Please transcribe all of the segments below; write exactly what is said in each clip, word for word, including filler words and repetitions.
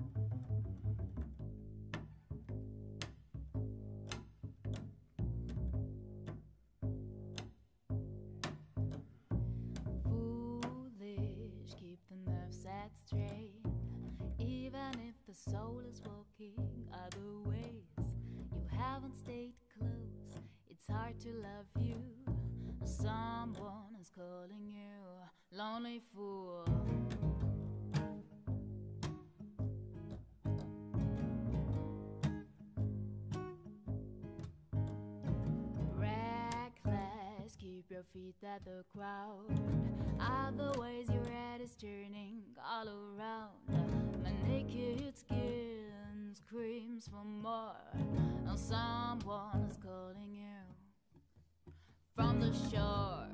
Foolish, keep the nerves set straight. Even if the soul is walking other ways, you haven't stayed close. It's hard to love you. Someone is calling you, lonely fool. Reckless, keep your feet at the crowd. Otherwise your head is turning all around. My naked skin screams for more. And someone is calling you from the shore.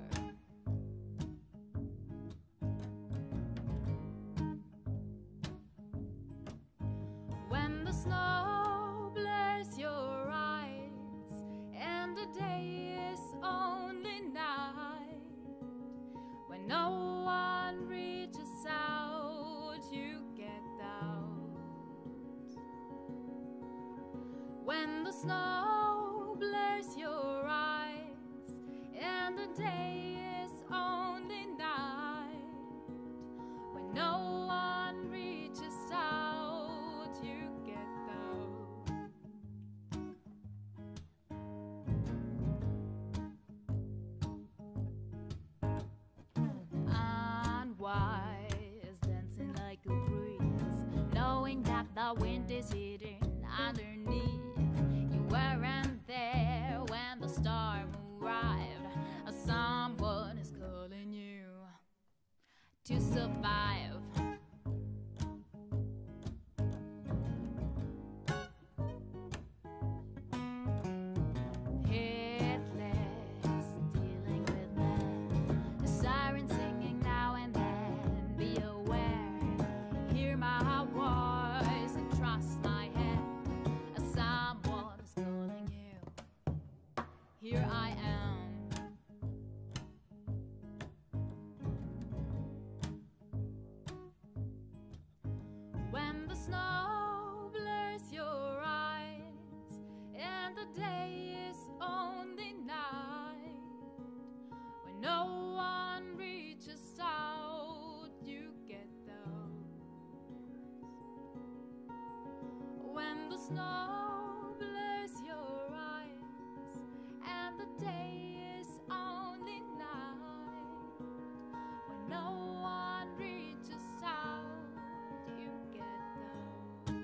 When the snow blurs your eyes and the day is only night, when no one reaches out, you get out. When the snow blurs your eyes and the day is only night, when no one reaches out, you get out. Unwise, dancing like a breeze, knowing that the wind is hitting underneath. You weren't there when the storm arrived. Someone is calling you to survive. Headless, dealing with men, the siren singing now and then. Be aware, hear my voice and trust my head. Someone is calling you. Here I am. When the snow blurs your eyes and the day is only night, when no one reaches out, you get those. When the snow blurs your eyes and the day is only night, when no one reaches out, you get those.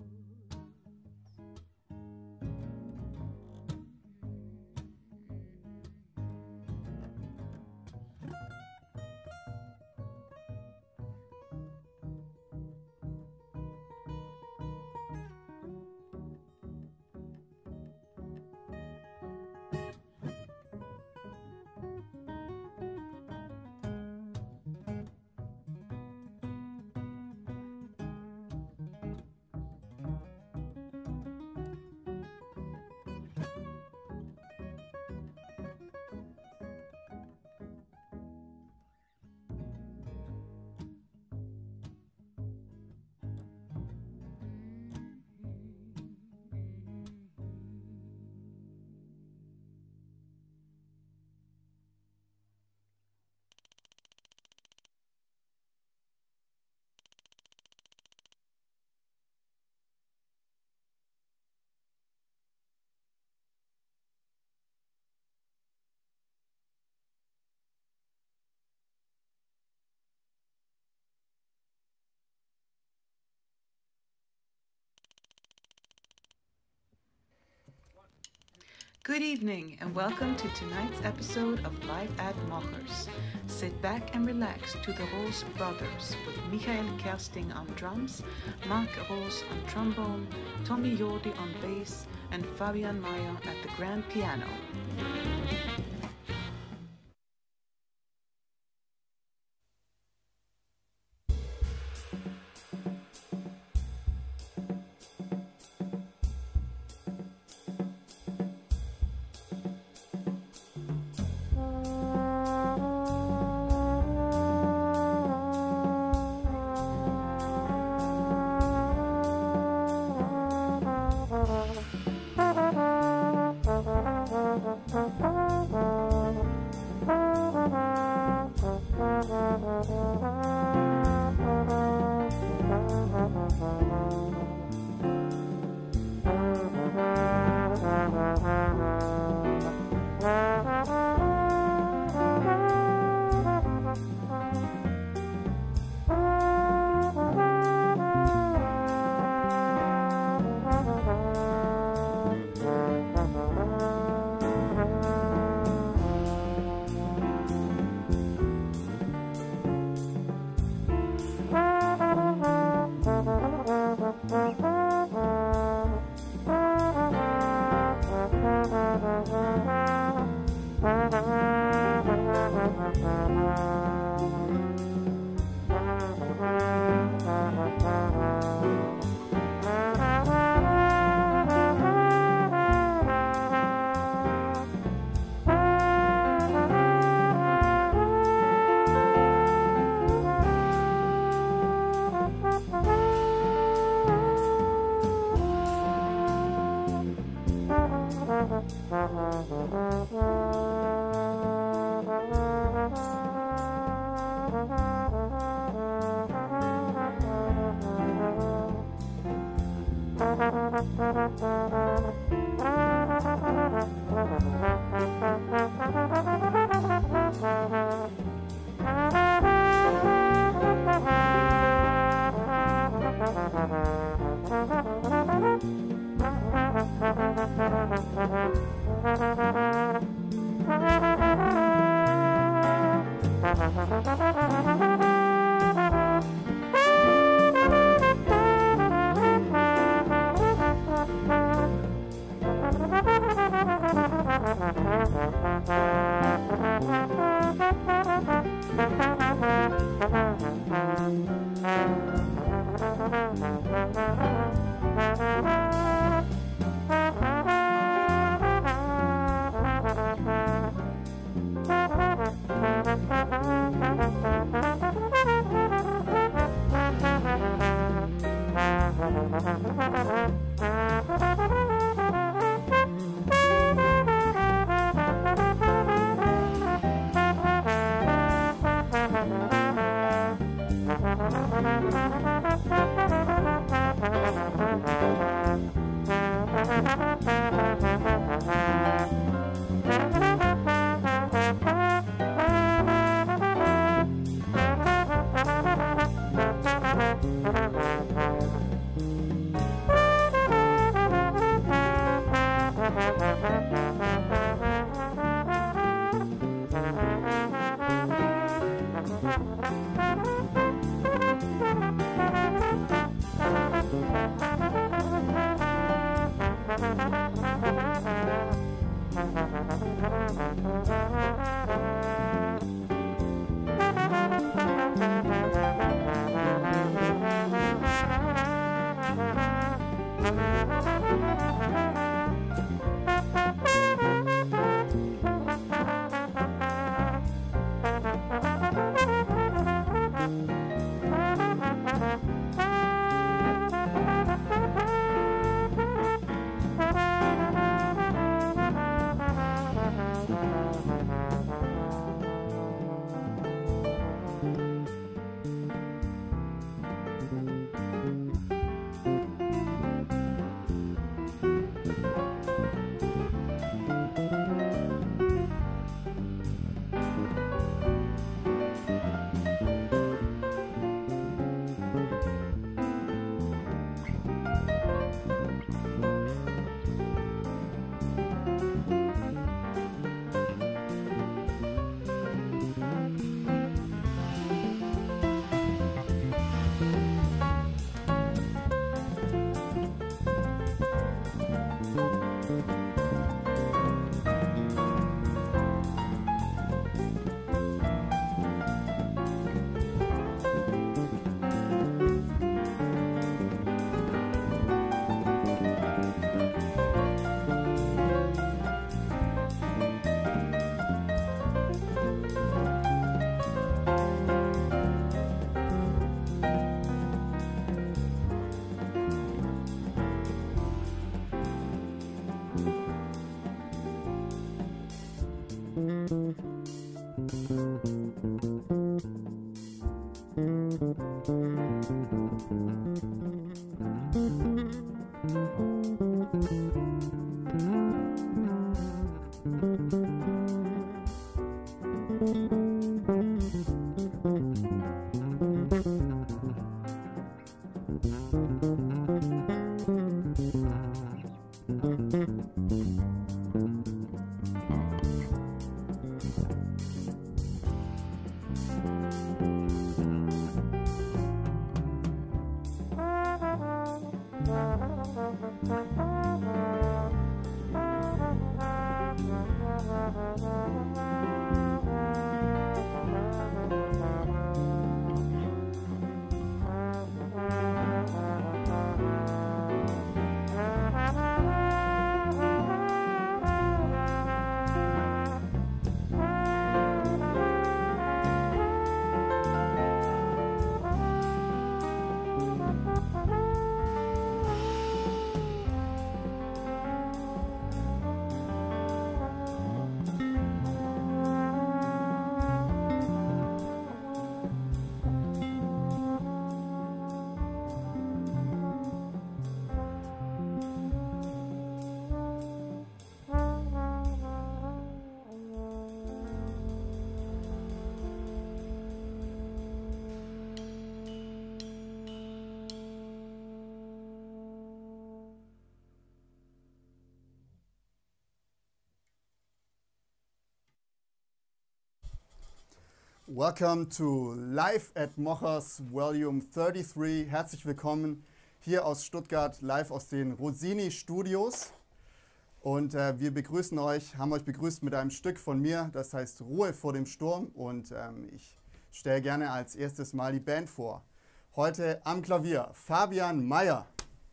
Good evening and welcome to tonight's episode of Live at Mochers. Sit back and relax to the Rose Brothers with Michael Kersting on drums, Mark Rose on trombone, Tommy Jordi on bass, and Fabian Meyer at the grand piano. Welcome to Live at Mochers Volume thirty-three. Herzlich willkommen hier aus Stuttgart, live aus den Rossini Studios. Und äh, wir begrüßen euch, haben euch begrüßt mit einem Stück von mir, das heißt Ruhe vor dem Sturm. Und ähm, ich stelle gerne als erstes mal die Band vor. Heute am Klavier Fabian Meyer.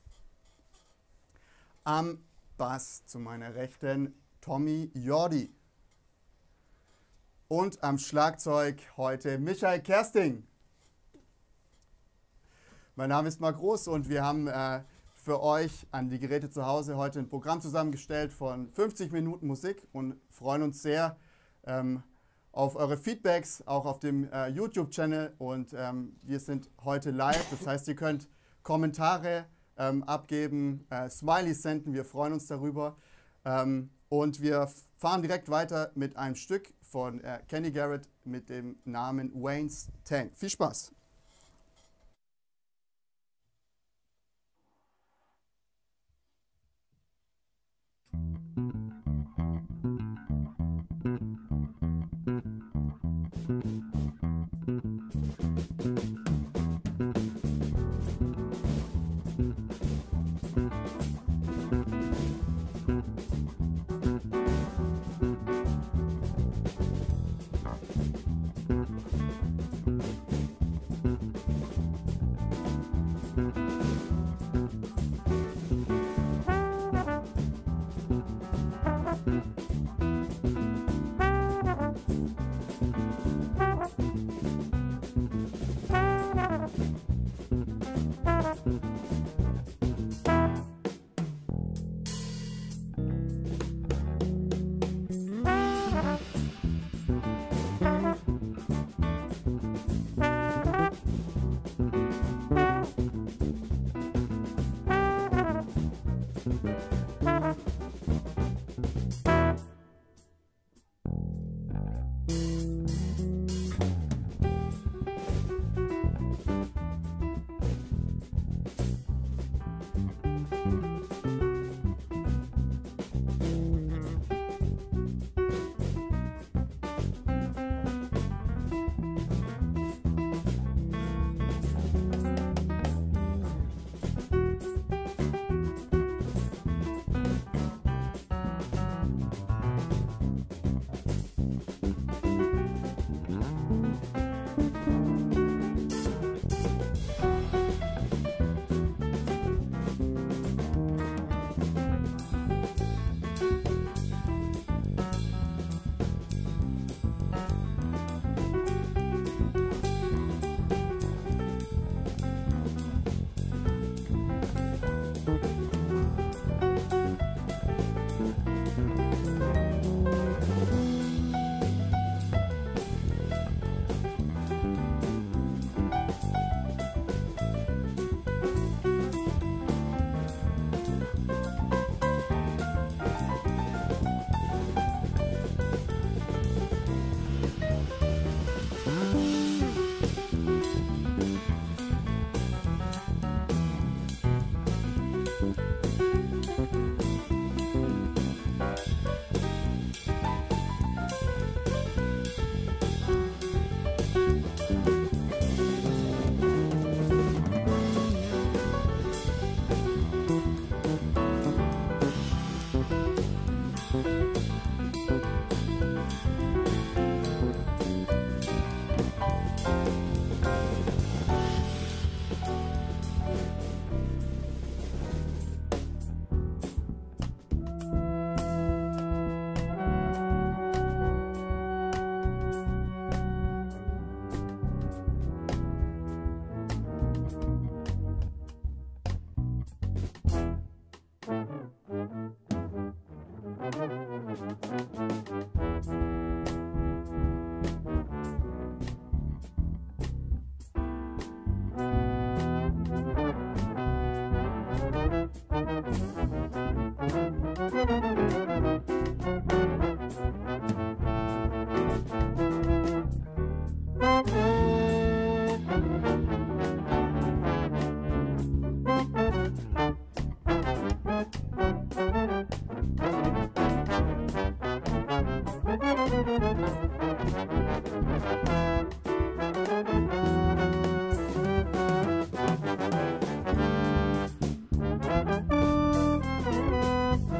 Am Bass zu meiner Rechten Tommy Jordi. Und am Schlagzeug heute Michael Kersting. Mein Name ist Marc Groß und wir haben äh, für euch an die Geräte zu Hause heute ein Programm zusammengestellt von fünfzig Minuten Musik und freuen uns sehr ähm, auf eure Feedbacks, auch auf dem äh, YouTube-Channel. Und ähm, wir sind heute live, das heißt, ihr könnt Kommentare ähm, abgeben, äh, Smileys senden, wir freuen uns darüber. Ähm, und wir fahren direkt weiter mit einem Stück von äh, Kenny Garrett mit dem Namen Wayne's Tank. Viel Spaß!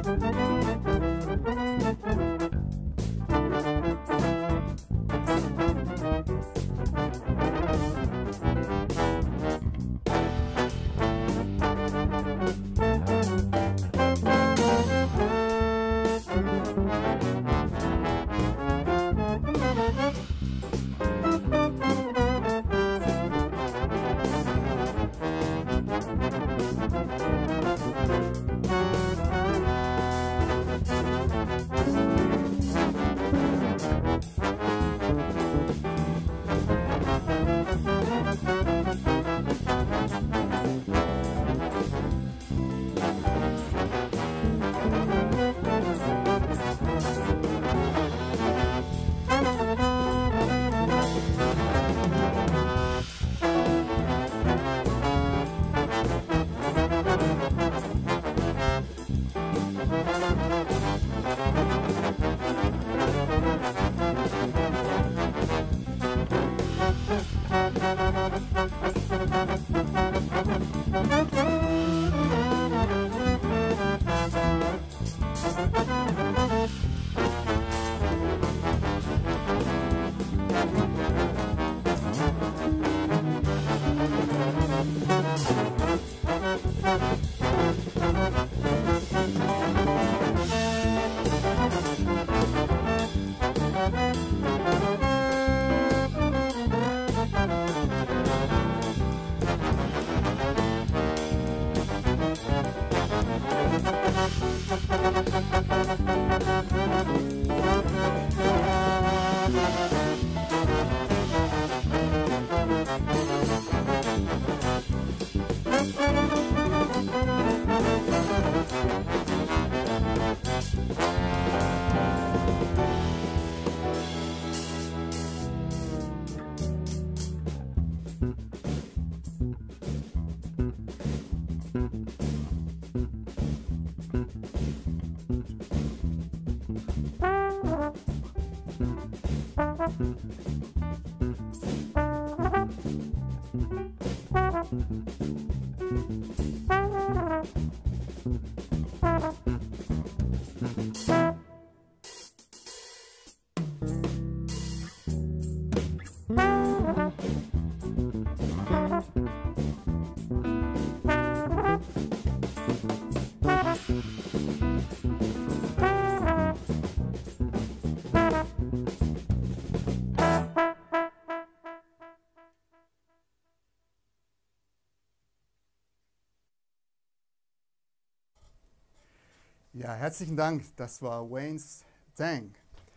Ja, herzlichen Dank. Das war Wayne's Tang.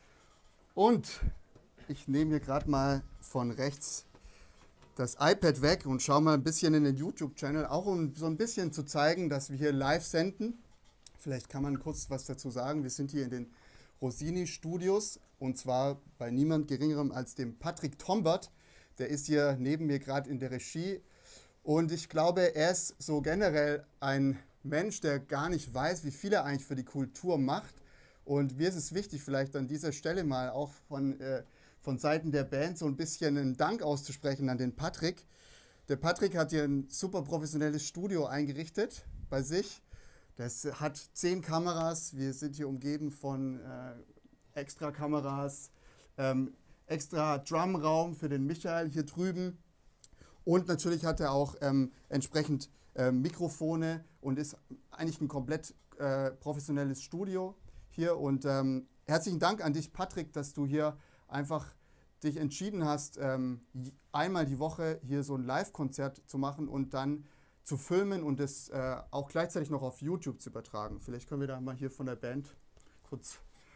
Und ich nehme hier gerade mal von rechts das iPad weg und schaue mal ein bisschen in den YouTube-Channel, auch um so ein bisschen zu zeigen, dass wir hier live senden. Vielleicht kann man kurz was dazu sagen. Wir sind hier in den Rossini-Studios und zwar bei niemand Geringerem als dem Patrick Tombert. Der ist hier neben mir gerade in der Regie und ich glaube, er ist so generell ein Mensch, der gar nicht weiß, wie viel er eigentlich für die Kultur macht. Und mir ist es wichtig, vielleicht an dieser Stelle mal auch von, äh, von Seiten der Band so ein bisschen einen Dank auszusprechen an den Patrick. Der Patrick hat hier ein super professionelles Studio eingerichtet bei sich. Das hat zehn Kameras. Wir sind hier umgeben von äh, extra Kameras, ähm, extra Drumraum für den Michael hier drüben. Und natürlich hat er auch ähm, entsprechend äh, Mikrofone und ist eigentlich ein komplett äh, professionelles Studio hier. Und ähm, herzlichen Dank an dich, Patrick, dass du hier einfach dich entschieden hast, ähm, einmal die Woche hier so ein Live-Konzert zu machen und dann zu filmen und es äh, auch gleichzeitig noch auf YouTube zu übertragen. Vielleicht können wir da mal hier von der Band kurz...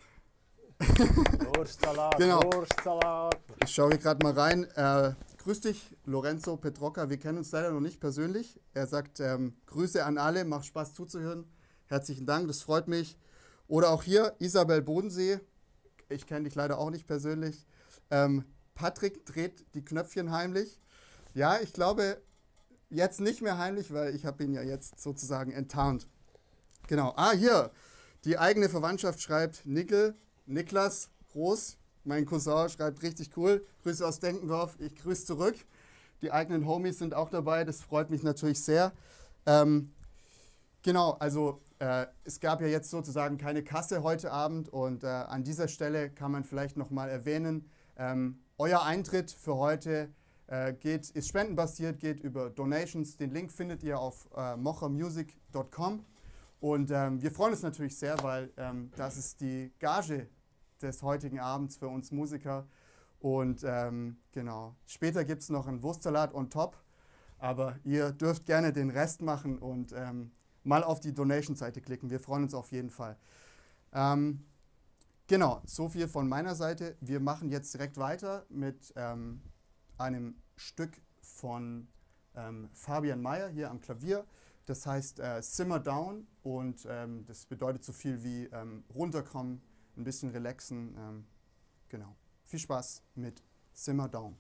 Wurstsalat, genau. Wurstsalat. Ich schaue hier gerade mal rein. Äh, grüß dich, Lorenzo Petrocca. Wir kennen uns leider noch nicht persönlich. Er sagt, ähm, Grüße an alle, macht Spaß zuzuhören. Herzlichen Dank, das freut mich. Oder auch hier, Isabel Bodensee. Ich kenne dich leider auch nicht persönlich. Ähm, Patrick dreht die Knöpfchen heimlich. Ja, ich glaube, jetzt nicht mehr heimlich, weil ich habe ihn ja jetzt sozusagen enttarnt. Genau. Ah, hier. Die eigene Verwandtschaft schreibt Nickel. Niklas Groß, mein Cousin, schreibt richtig cool. Grüße aus Denkendorf, ich grüße zurück. Die eigenen Homies sind auch dabei, das freut mich natürlich sehr. Ähm, genau, also äh, es gab ja jetzt sozusagen keine Kasse heute Abend und äh, an dieser Stelle kann man vielleicht nochmal erwähnen, ähm, euer Eintritt für heute äh, geht, ist spendenbasiert, geht über Donations. Den Link findet ihr auf äh, mochermusic punkt com und ähm, wir freuen uns natürlich sehr, weil ähm, das ist die Gage des heutigen Abends für uns Musiker. Und ähm, genau, später gibt es noch einen Wurstsalat on top, aber ihr dürft gerne den Rest machen und ähm, mal auf die Donation-Seite klicken. Wir freuen uns auf jeden Fall. Ähm, genau, so viel von meiner Seite. Wir machen jetzt direkt weiter mit ähm, einem Stück von ähm, Fabian Meyer hier am Klavier. Das heißt äh, Simmer Down und ähm, das bedeutet so viel wie ähm, runterkommen, ein bisschen relaxen. Ähm, genau. Viel Spaß mit Simmer Down.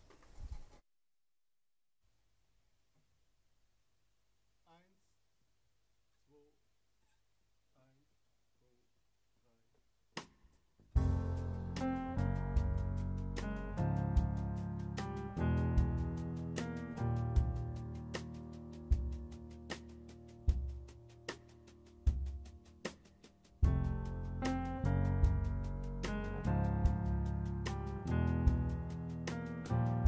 Thank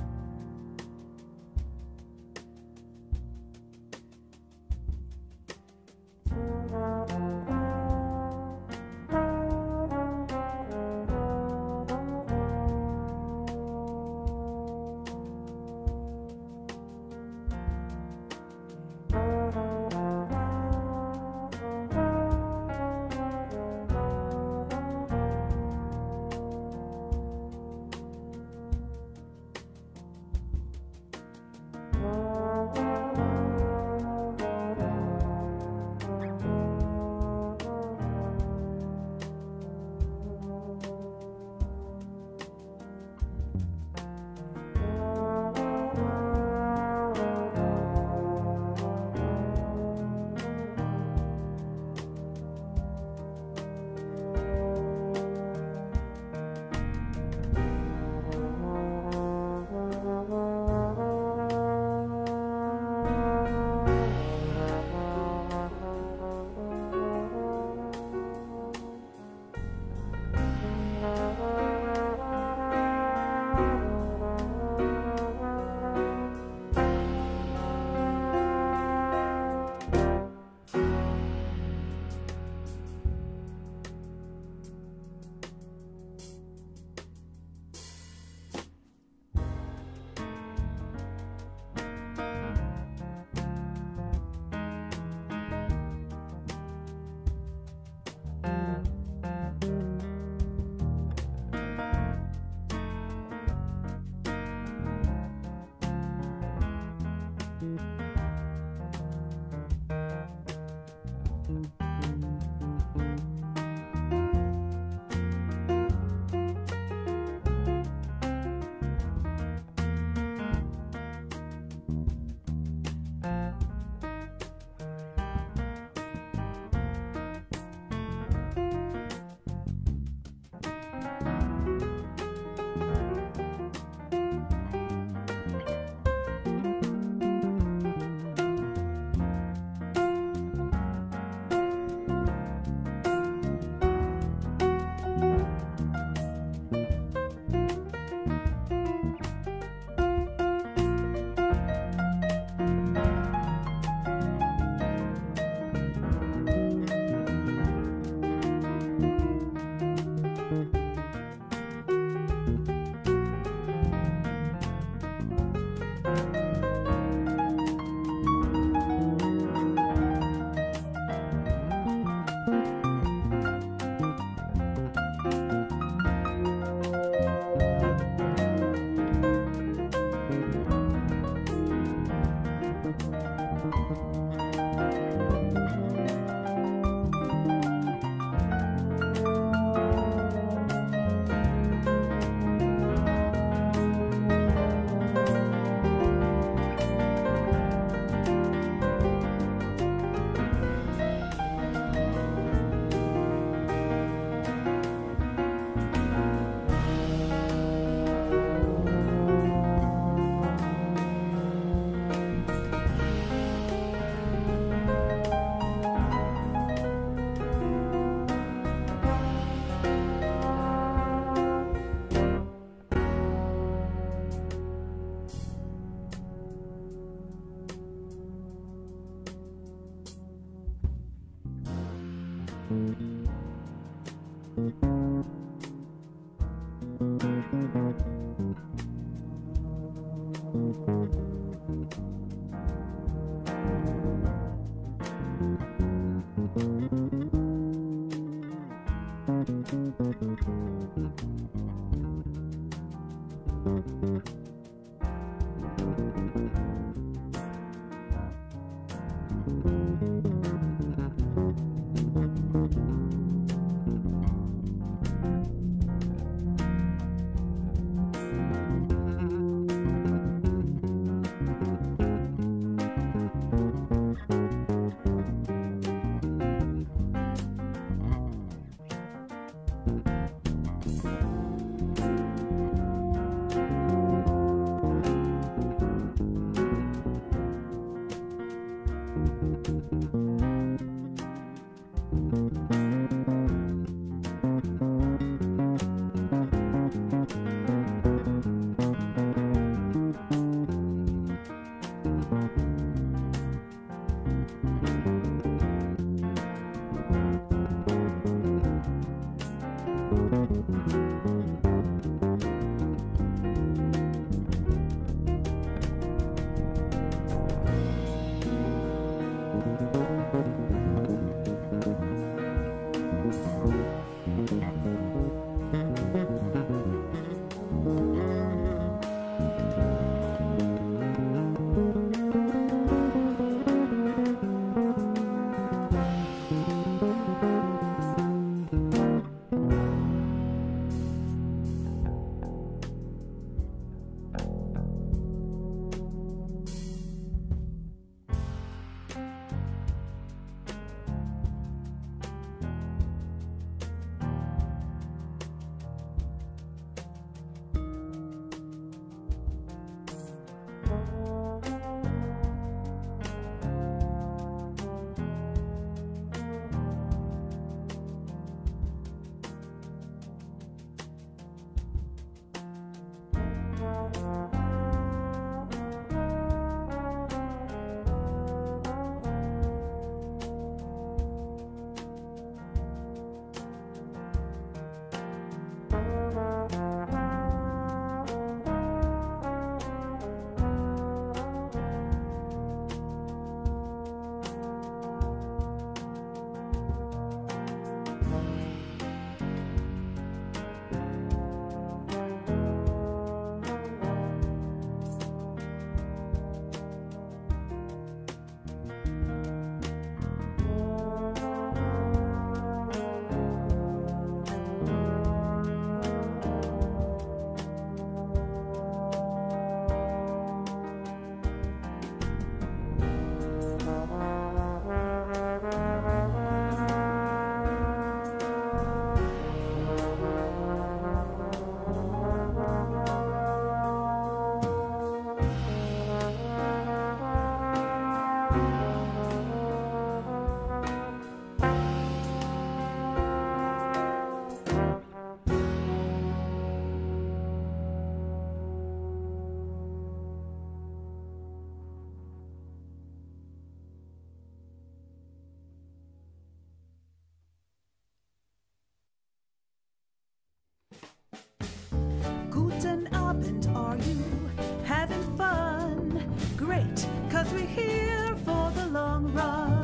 Guten Abend, are you having fun? Great, cause we're here for the long run.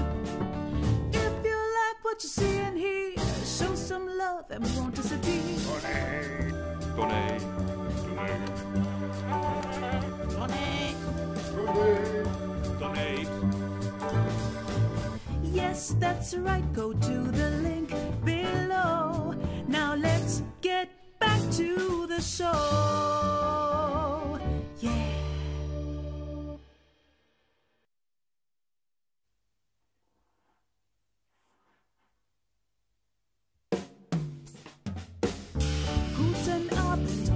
If you like what you see and hear, show some love and we won't disappear. Donate, donate, donate, donate, donate. Yes, that's right, go to the link below. Now let's get back to the show. Yeah. Guten Abend.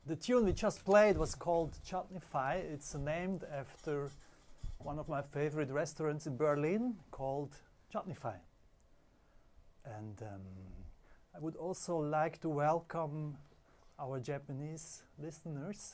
The tune we just played was called Chutneyfy. It's named after one of my favorite restaurants in Berlin called Chutneyfy. And um, I would also like to welcome our Japanese listeners.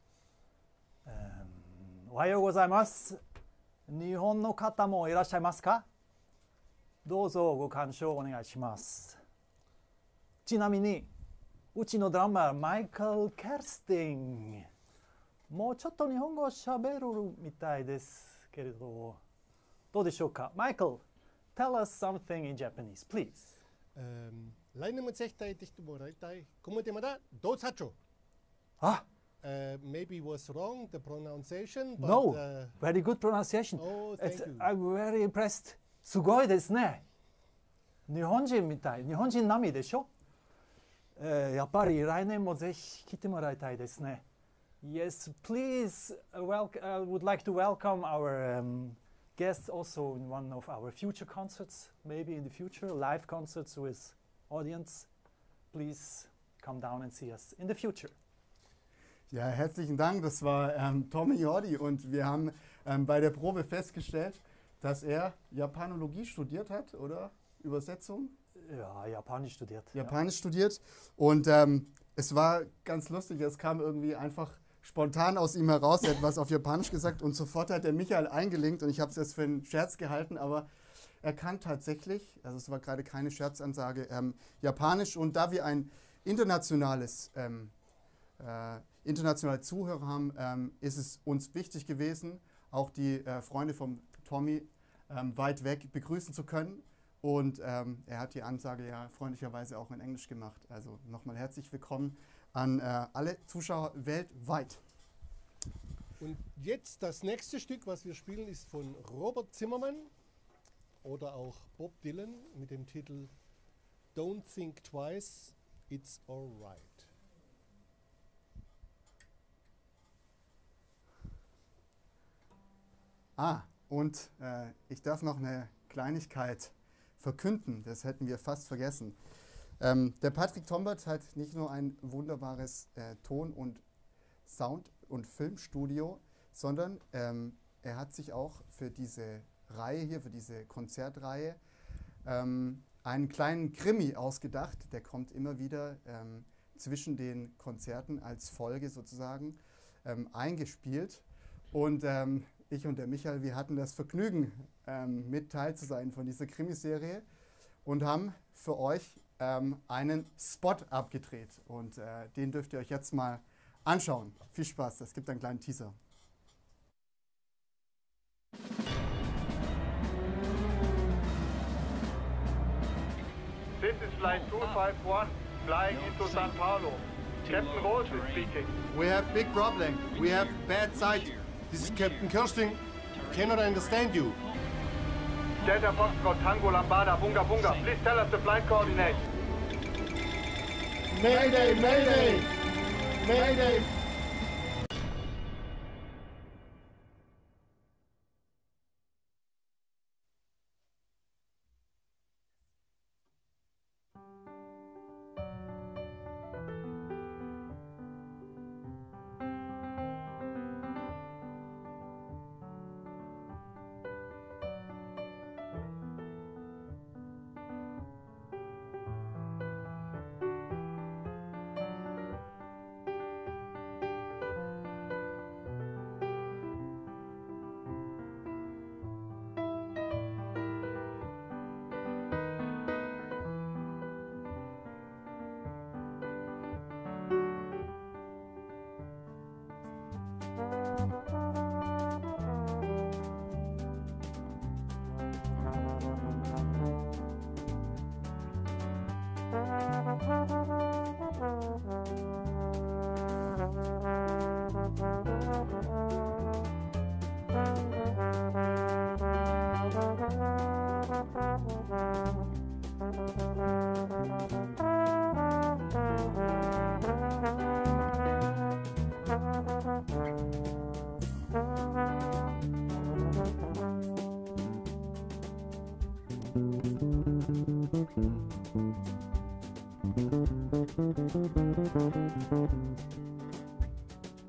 Um, おはようございます。日本の方もいらっしゃいますか？どうぞご鑑賞お願いします。ちなみに、うちのドラマーマイケル・ケルスティン、もうちょっと日本語をしゃべるみたいですけれど、どうでしょうか？マイケル、tell us something in Japanese, please. 来年もぜひ来てもらいたい。ここでまだどうさちょ。 あ、 Uh, maybe it was wrong, the pronunciation, but... No, uh, very good pronunciation. Oh, thank It's, you. I'm very impressed. すごいですね。日本人みたい。日本人並みでしょ？えー、やっぱり来年もぜひ来てもらいたいですね。Yes, please, uh, wel- I would like to welcome our um, guests also in one of our future concerts, maybe in the future, live concerts with audience. Please come down and see us in the future. Ja, herzlichen Dank. Das war ähm, Tommy Jordi und wir haben ähm, bei der Probe festgestellt, dass er Japanologie studiert hat, oder? Übersetzung? Ja, Japanisch studiert. Japanisch ja. studiert und ähm, es war ganz lustig, es kam irgendwie einfach spontan aus ihm heraus, er hat was auf Japanisch gesagt und sofort hat der Michael eingelinkt und ich habe es jetzt für einen Scherz gehalten, aber er kann tatsächlich, also es war gerade keine Scherzansage, ähm, Japanisch und da wir ein internationales ähm, äh, internationale Zuhörer haben, ähm, ist es uns wichtig gewesen, auch die äh, Freunde von Tommy ähm, weit weg begrüßen zu können. Und ähm, er hat die Ansage ja freundlicherweise auch in Englisch gemacht. Also nochmal herzlich willkommen an äh, alle Zuschauer weltweit. Und jetzt das nächste Stück, was wir spielen, ist von Robert Zimmermann oder auch Bob Dylan mit dem Titel Don't Think Twice, It's Alright. Ah, und äh, ich darf noch eine Kleinigkeit verkünden, das hätten wir fast vergessen. Ähm, der Patrick Tombert hat nicht nur ein wunderbares äh, Ton- und Sound- und Filmstudio, sondern ähm, er hat sich auch für diese Reihe hier, für diese Konzertreihe, ähm, einen kleinen Krimi ausgedacht. Der kommt immer wieder ähm, zwischen den Konzerten als Folge sozusagen ähm, eingespielt. Und ähm, ich und der Michael, wir hatten das Vergnügen, ähm, mit teil zu sein von dieser Krimiserie und haben für euch ähm, einen Spot abgedreht. Und äh, den dürft ihr euch jetzt mal anschauen. Viel Spaß, es gibt einen kleinen Teaser. This is flight two five one, flying into San Paulo. Captain Rose is speaking. We have big problem. We have bad sight. This is Captain Kirsting. Cannot understand you. Delta Foxtrot, Tango Lambada, Bunga Bunga. Please tell us the flight coordinates. Mayday, mayday, mayday.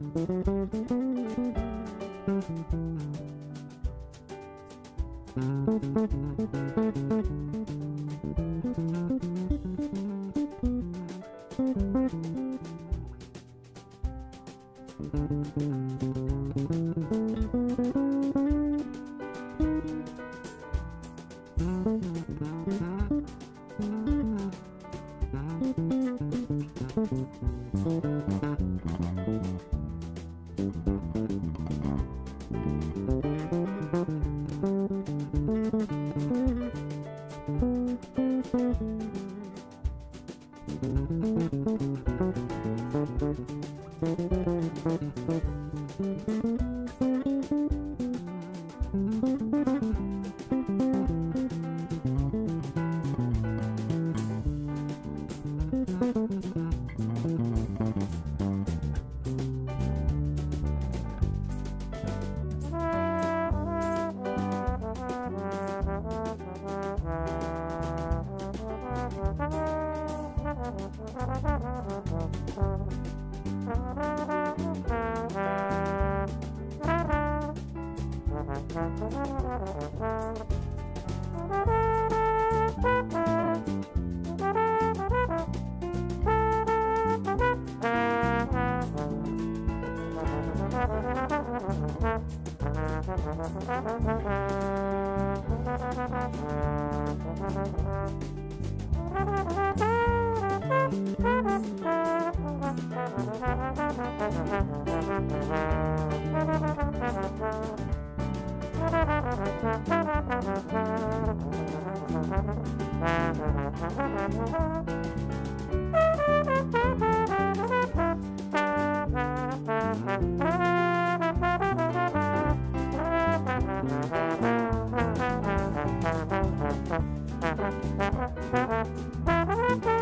Thank you.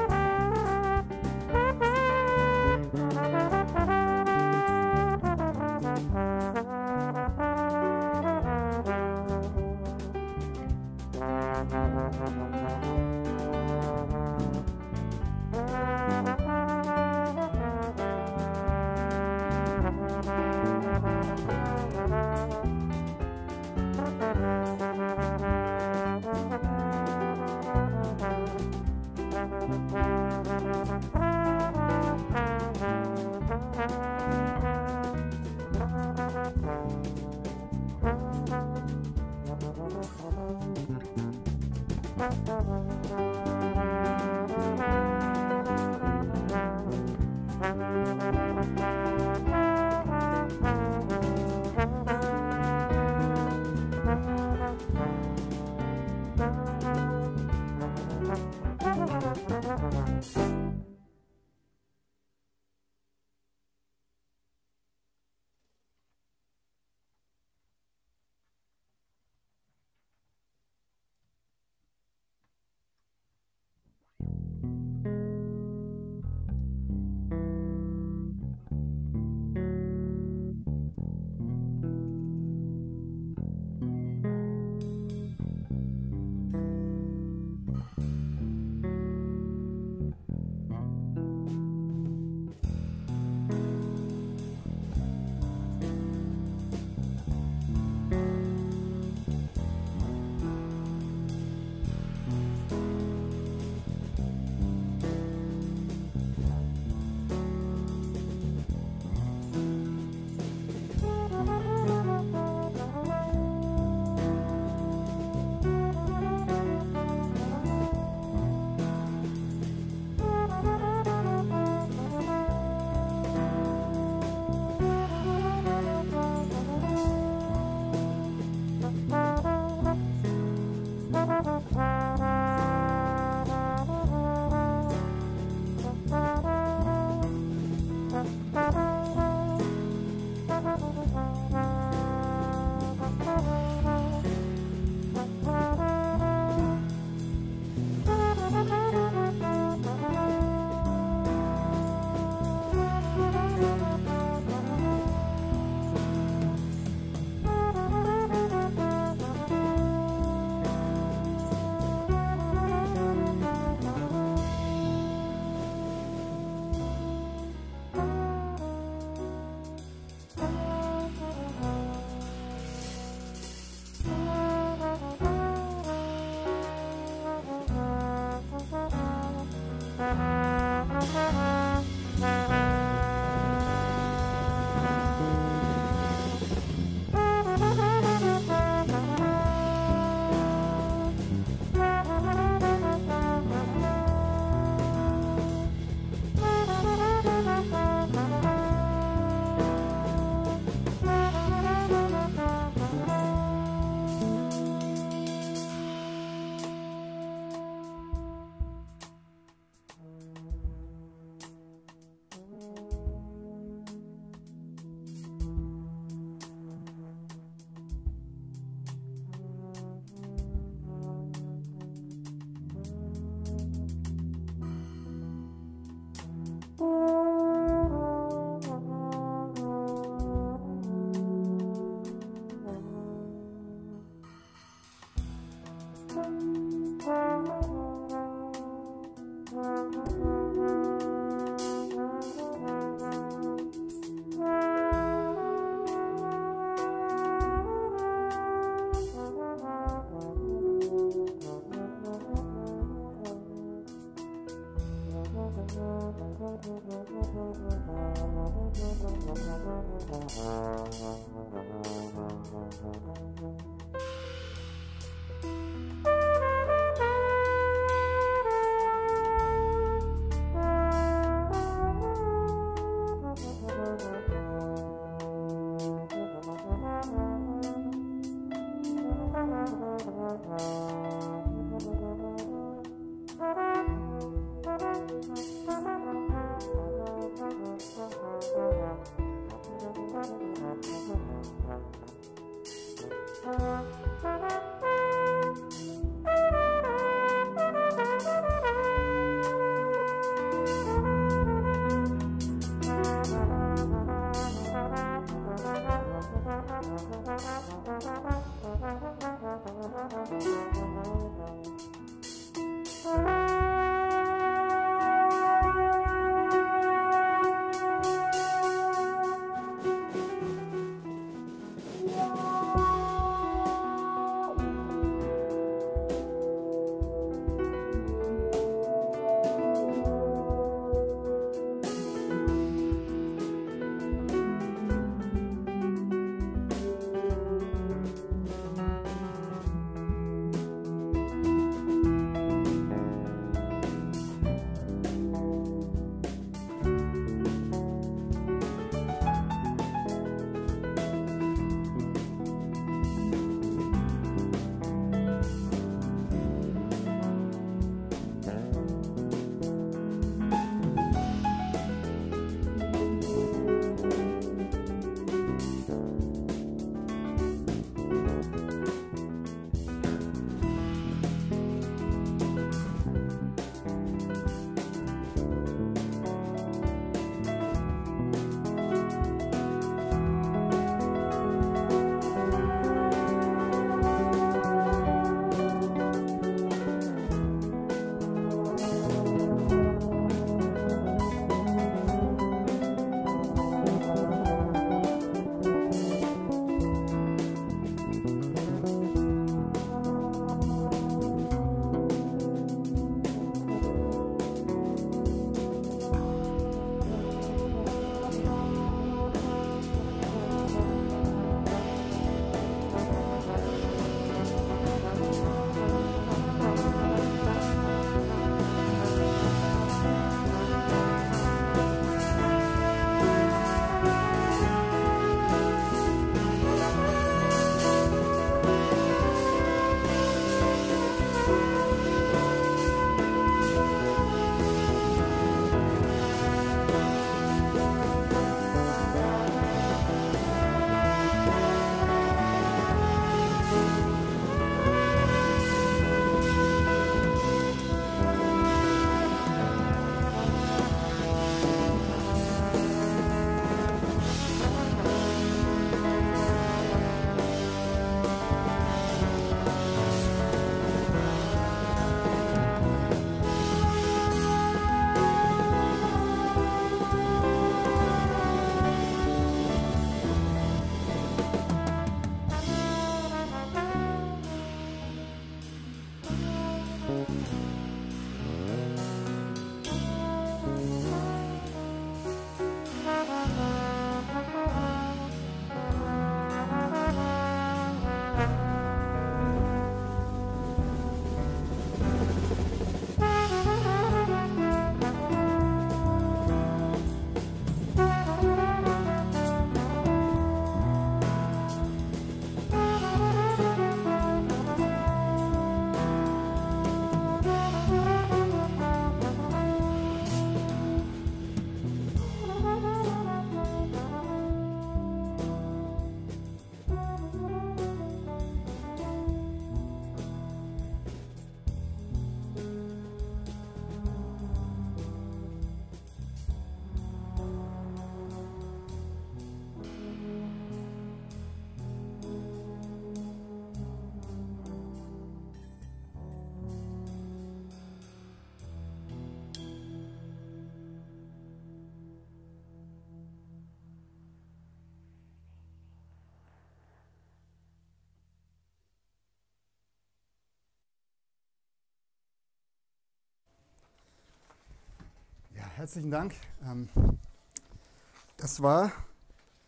Herzlichen Dank. Das war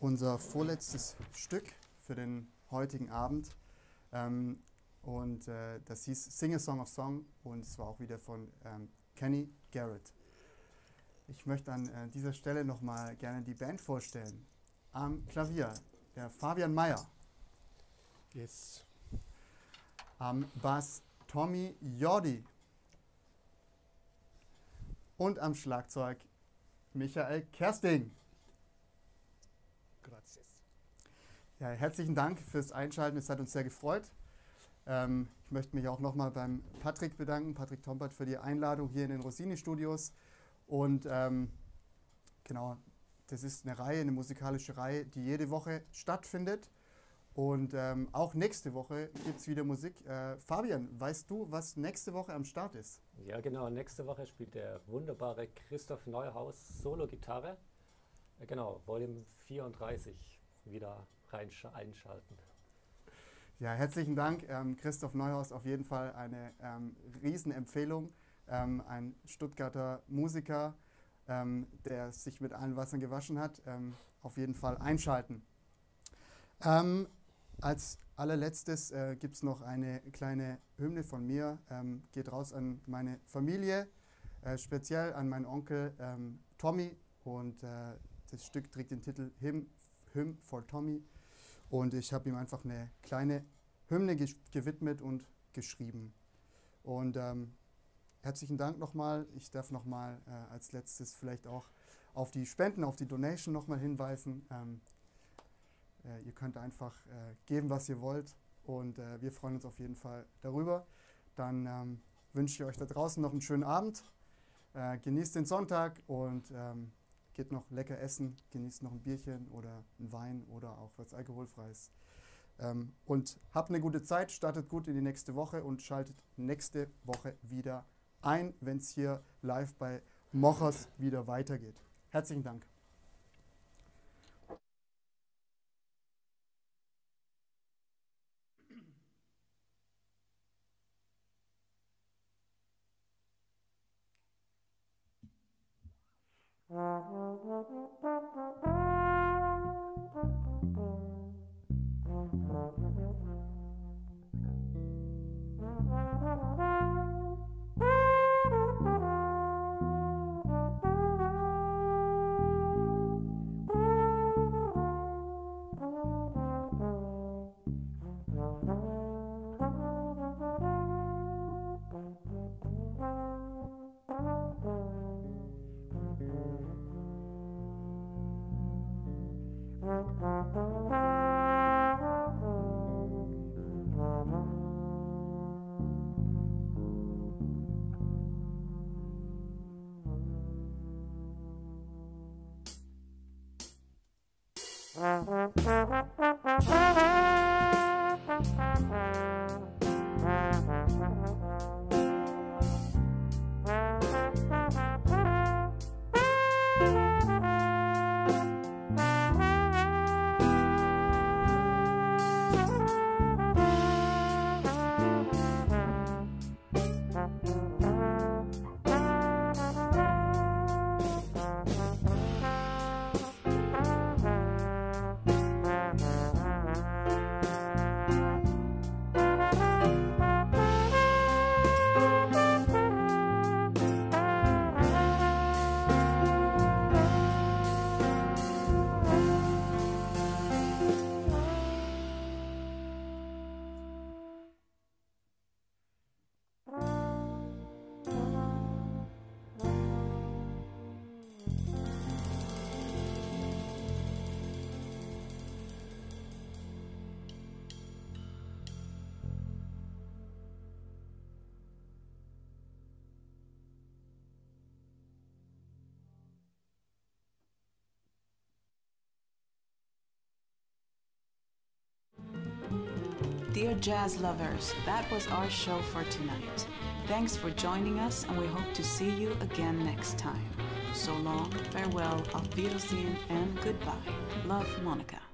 unser vorletztes Stück für den heutigen Abend. Ähm, und äh, das hieß Sing a Song of Song und es war auch wieder von ähm, Kenny Garrett. Ich möchte an äh, dieser Stelle nochmal gerne die Band vorstellen. Am Klavier der Fabian Meyer. Yes. Am Bass Tommy Jordi. Und am Schlagzeug Michael Kersting. Gracias. Ja, herzlichen Dank fürs Einschalten, es hat uns sehr gefreut. Ähm, ich möchte mich auch nochmal beim Patrick bedanken, Patrick Tompert, für die Einladung hier in den Rossini-Studios. Und ähm, genau, das ist eine Reihe, eine musikalische Reihe, die jede Woche stattfindet. Und ähm, auch nächste Woche gibt es wieder Musik. Äh, Fabian, weißt du, was nächste Woche am Start ist? Ja, genau. Nächste Woche spielt der wunderbare Christoph Neuhaus Solo-Gitarre. Äh, genau, Volume vierunddreißig wieder reinsch- einschalten. Ja, herzlichen Dank. Ähm, Christoph Neuhaus auf jeden Fall eine ähm, Riesenempfehlung. Ähm, ein Stuttgarter Musiker, ähm, der sich mit allen Wassern gewaschen hat. Ähm, auf jeden Fall einschalten. Ähm, als allerletztes äh, gibt es noch eine kleine Hymne von mir. Ähm, geht raus an meine Familie, äh, speziell an meinen Onkel ähm, Tommy. Und äh, das Stück trägt den Titel Hymn, Hymn for Tommy. Und ich habe ihm einfach eine kleine Hymne ge- gewidmet und geschrieben. Und ähm, herzlichen Dank nochmal. Ich darf nochmal äh, als letztes vielleicht auch auf die Spenden, auf die Donation nochmal hinweisen. Ähm, äh, ihr könnt einfach äh, geben, was ihr wollt. Und äh, wir freuen uns auf jeden Fall darüber. Dann ähm, wünsche ich euch da draußen noch einen schönen Abend. Äh, genießt den Sonntag und ähm, geht noch lecker essen. Genießt noch ein Bierchen oder einen Wein oder auch was Alkoholfreies. Ähm, und habt eine gute Zeit, startet gut in die nächste Woche und schaltet nächste Woche wieder ein, wenn es hier live bei Mochers wieder weitergeht. Herzlichen Dank. Dear jazz lovers, that was our show for tonight. Thanks for joining us, and we hope to see you again next time. So long, farewell, auf Wiedersehen, and goodbye. Love, Monica.